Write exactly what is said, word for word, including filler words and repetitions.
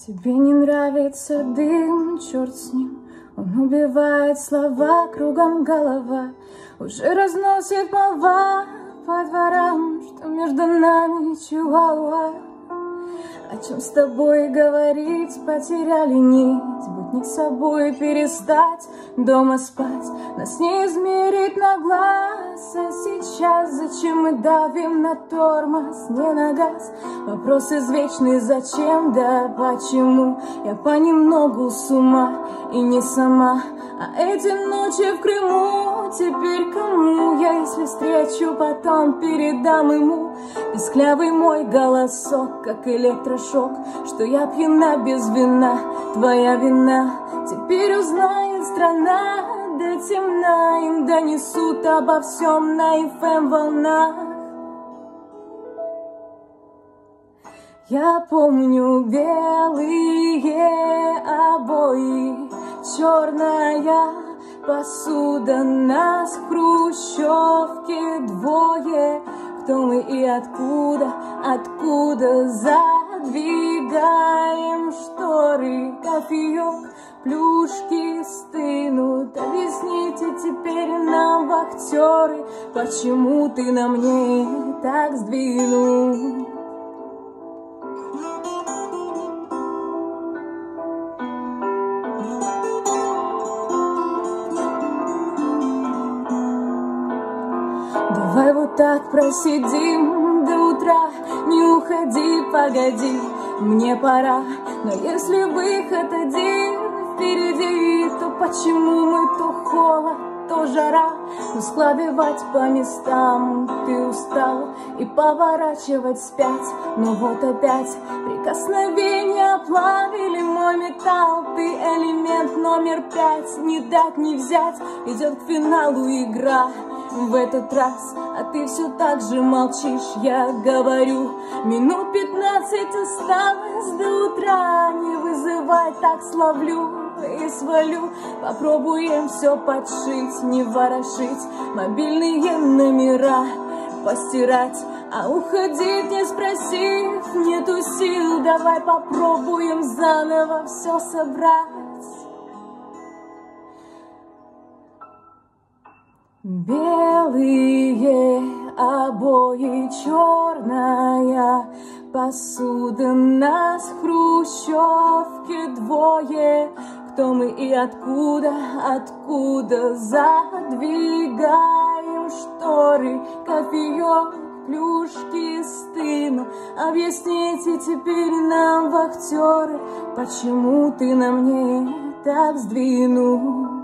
Тебе не нравится дым, черт с ним, он убивает слова, кругом голова. Уже разносит молва по дворам, что между нами чуауа. О чем с тобой говорить, потеряли нить, быть не собой, перестать дома спать, нас не измерить на глаз. А сейчас зачем мы давим на тормоз, не на газ? Вопрос извечный, зачем, да почему? Я понемногу с ума и не сама. А эти ночи в Крыму теперь кому? Я, если встречу, потом передам ему. Писклявый мой голосок, как электрошок, что я пьяна без вина, твоя вина. Теперь узнает страна, да темна, им донесут обо всем на эф эм волнах. Я помню белые обои, черная посуда, нас в хрущевке двое. Кто мы и откуда, откуда задвигаем шторы, кофеек, плюшки стынут. Объясните теперь нам, вахтеры, почему ты на мне так сдвинул? Давай вот так просидим до утра, не уходи, погоди, мне пора. Но если выход один впереди, то почему мы то холод, то жара? Ну складывать по местам ты устал и поворачивать вспять. Но вот опять прикосновения оплавили мой металл. Ты элемент номер пять, не дать не взять. Идет к финалу игра в этот раз, а ты все так же молчишь. Я говорю, минут пятнадцать осталось до утра. Не вызывай, так словлю и свалю. Попробуем все подшить, не ворошить, мобильные номера постирать. А уходить не спросив, нету сил. Давай попробуем заново все собрать. Белые обои, черная посуда, нас в хрущевке двое. Кто мы и откуда, откуда задвигаем шторы, кофеек, плюшки стынут. Объясните теперь нам, вахтеры, почему ты на мне так сдвинул?